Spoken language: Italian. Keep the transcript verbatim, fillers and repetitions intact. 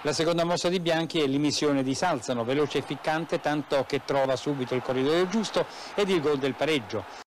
La seconda mossa di Bianchi è l'immissione di Salzano, veloce e ficcante, tanto che trova subito il corridoio giusto ed il gol del pareggio.